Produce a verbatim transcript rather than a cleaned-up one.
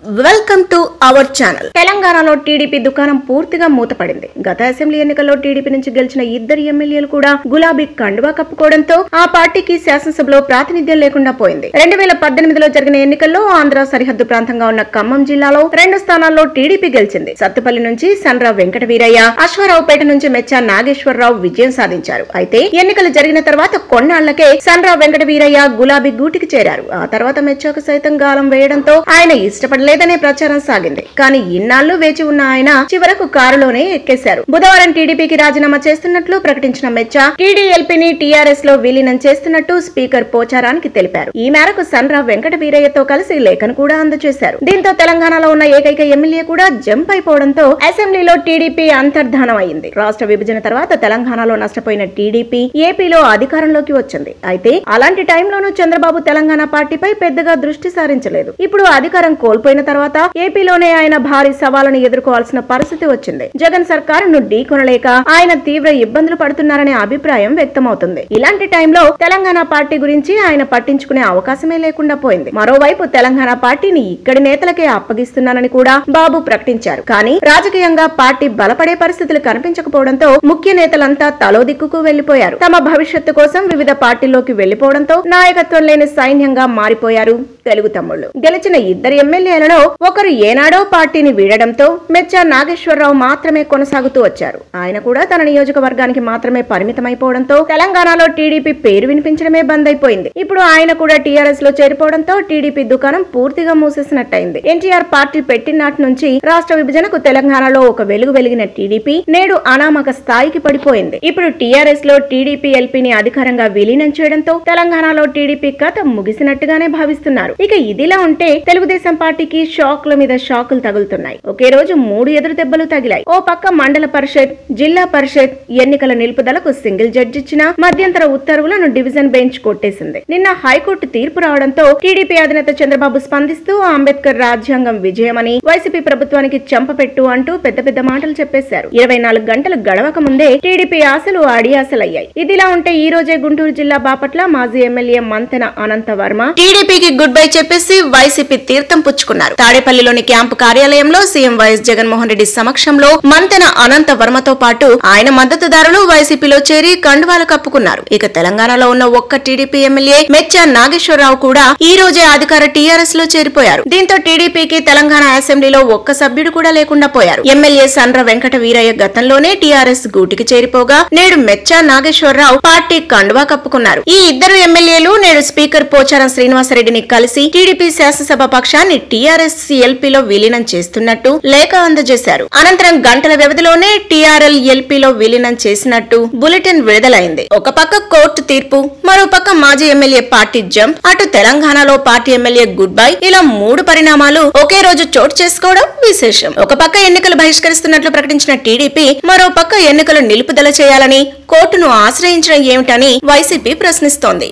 Welcome to our channel. తెలంగాణలో TDP దుకాణం పూర్తిగా మూతపడింది. గత అసెంబ్లీ ఎన్నికల్లో టీడీపీ నుంచి గెలిచిన ఇద్దరు ఎమ్మెల్యేలు కూడా గులాబీ కండువా కప్పుకోవడంతో ఆ పార్టీకి శాసనసభలో ప్రాతినిధ్యం లేకుండా పోయింది. రెండు వేల పద్దెనిమిదిలో జరిగిన ఎన్నికల్లో ఆంధ్ర సరిహద్దు ప్రాంతంగా ఉన్న ఖమ్మం జిల్లాలో రెండు స్థానాల్లో టీడీపీ గెలిచింది. సత్తుపల్లి నుంచి సన్రా వెంకట వీరయ్య, అశ్వారావుపేట నుంచి మెచ్చా నాగేశ్వరరావు విజయం సాధించారు. అయితే ఎన్నికలు జరిగిన తర్వాత కొన్నాళ్లకే సన్రా వెంకట వీరయ్య గులాబీ గూటికి చేరారు. ఆ తర్వాత మెచ్చాకు సైతం గాలం వేయడంతో ఆయన ఇష్టపడలేదు లేదనే ప్రచారం సాగింది. కానీ ఇన్నాళ్లు వేచి ఉన్న ఆయన చివరకు కారులోనే ఎక్కేశారు. బుధవారం టీడీపీకి రాజీనామా చేస్తున్నట్లు ప్రకటించిన మెచ్చా టీడీఎల్పీని టీఆర్ఎస్ లో విలీనం చేస్తున్నట్టు స్పీకర్ పోచారానికి తెలిపారు. ఈ మేరకు సన్రా వెంకట వీరయ్యతో కలిసి లేఖను కూడా అందజేశారు. దీంతో తెలంగాణలో ఉన్న ఏకైక ఎమ్మెల్యే కూడా జంప్ అయిపోవడంతో అసెంబ్లీలో టీడీపీ అంతర్ధానం అయింది. రాష్ట్ర విభజన తర్వాత తెలంగాణలో నష్టపోయిన టీడీపీ ఏపీలో అధికారంలోకి వచ్చింది. అయితే అలాంటి టైంలోనూ చంద్రబాబు తెలంగాణ పార్టీపై పెద్దగా దృష్టి సారించలేదు. ఇప్పుడు అధికారం కోల్పోయిన తర్వాత ఏపీలోనే ఆయన భారీ సవాళ్లను ఎదుర్కోవాల్సిన పరిస్థితి వచ్చింది. జగన్ సర్కారును ఢీకొనలేక ఆయన తీవ్ర ఇబ్బందులు పడుతున్నారనే అభిప్రాయం వ్యక్తమవుతుంది. ఇలాంటి టైంలో తెలంగాణ పార్టీ గురించి ఆయన పట్టించుకునే అవకాశమే లేకుండా పోయింది. మరోవైపు తెలంగాణ పార్టీని ఇక్కడి నేతలకే అప్పగిస్తున్నానని కూడా బాబు ప్రకటించారు. కానీ రాజకీయంగా పార్టీ బలపడే పరిస్థితులు కనిపించకపోవడంతో ముఖ్య నేతలంతా తలో దిక్కుకు వెళ్లిపోయారు. తమ భవిష్యత్తు కోసం వివిధ పార్టీల్లోకి వెళ్లిపోవడంతో నాయకత్వం లేని సైన్యంగా మారిపోయారు తెలుగు తమ్ముళ్లు. గెలిచిన ఇద్దరు ఎమ్మెల్యేలను ఒకరు ఏనాడో పార్టీని వీడడంతో మెచ్చా నాగేశ్వరరావు మాత్రమే కొనసాగుతూ వచ్చారు. ఆయన కూడా తన నియోజకవర్గానికి మాత్రమే పరిమితమైపోవడంతో తెలంగాణలో టీడీపీ పేరు వినిపించడమే బంద్ అయిపోయింది. ఇప్పుడు ఆయన కూడా టీఆర్ఎస్ లో చేరిపోవడంతో టీడీపీ దుకాణం పూర్తిగా మూసేసినట్టయింది. ఎన్టీఆర్ పార్టీ పెట్టినాటి నుంచి రాష్ట్ర విభజనకు తెలంగాణలో ఒక వెలుగు వెలిగిన టీడీపీ నేడు అనామక స్థాయికి పడిపోయింది. ఇప్పుడు టీఆర్ఎస్ లో టీడీపీ ఎల్పీని అధికారంగా విలీనం చేయడంతో తెలంగాణలో టీడీపీ కథ ముగిసినట్టుగానే భావిస్తున్నారు. ఇక ఇదిలా ఉంటే తెలుగుదేశం పార్టీకి షాక్ల మీద షాకులు తగులుతున్నాయి. ఒకే రోజు మూడు ఎదురు దెబ్బలు తగిలాయి. ఓ పక్క మండల పరిషత్, జిల్లా పరిషత్ ఎన్నికల నిలుపుదలకు సింగిల్ జడ్జి ఇచ్చిన మధ్యంతర ఉత్తర్వులను డివిజన్ బెంచ్ కొట్టేసింది. నిన్న హైకోర్టు తీర్పు రావడంతో టీడీపీ అధినేత చంద్రబాబు స్పందిస్తూ అంబేద్కర్ రాజ్యాంగం విజయమని, వైసీపీ ప్రభుత్వానికి చెంపపెట్టు అంటూ పెద్ద పెద్ద మాటలు చెప్పేశారు. ఇరవై నాలుగు గంటలు గడవక ముందే టీడీపీ ఆశలు అడియాసలయ్యాయి. ఇదిలా ఉంటే ఈ రోజే గుంటూరు జిల్లా బాపట్ల మాజీ ఎమ్మెల్యే మంతెన అనంత వర్మ టీడీపీకి గుడ్ బై చెప్పేసి వైసీపీ తీర్థం పుచ్చుకున్నారు. తాడేపల్లిలోని క్యాంపు కార్యాలయంలో సీఎం వైఎస్ జగన్మోహన్ రెడ్డి సమక్షంలో మంతెన అనంత వర్మతో పాటు ఆయన మద్దతుదారులు వైసీపీలో చేరి కండువాలు కప్పుకున్నారు. ఇక తెలంగాణలో ఉన్న ఒక్క టీడీపీ ఎమ్మెల్యే మెచ్చా నాగేశ్వరరావు కూడా ఈ రోజే అధికార టీఆర్ఎస్ లో చేరిపోయారు. దీంతో టీడీపీకి తెలంగాణ అసెంబ్లీలో ఒక్క సభ్యుడు కూడా లేకుండా పోయారు. ఎమ్మెల్యే సన్ర వెంకట వీరయ్య గతంలోనే టీఆర్ఎస్ గూటికి చేరిపోగా నేడు మెచ్చా నాగేశ్వరరావు పార్టీ కండువా కప్పుకున్నారు. ఈ ఇద్దరు ఎమ్మెల్యేలు నేడు స్పీకర్ పోచారం శ్రీనివాసరెడ్డిని కలిసి టీడీపీ శాసనసభ పక్షాన్ని టీఆర్ఎస్ ఎల్పీలో విలీనం చేస్తున్నట్టు లేఖ అందజేశారు. అనంతరం గంటల వ్యవధిలోనే టీఆర్ఎల్ ఎల్పీలో విలీనం చేసినట్టు బులెటిన్ విడుదలైంది. ఒక పక్క కోర్టు తీర్పు, మరో పక్క మాజీ ఎమ్మెల్యే పార్టీ జంప్, అటు తెలంగాణలో పార్టీ ఎమ్మెల్యే గుడ్ బై, ఇలా మూడు పరిణామాలు ఒకే రోజు చోటు చేసుకోవడం విశేషం. ఒక పక్క ఎన్నికలు బహిష్కరిస్తున్నట్లు ప్రకటించిన టీడీపీ మరో పక్క ఎన్నికలు నిలుపుదల చేయాలని కోర్టును ఆశ్రయించడం ఏమిటని వైసీపీ ప్రశ్నిస్తోంది.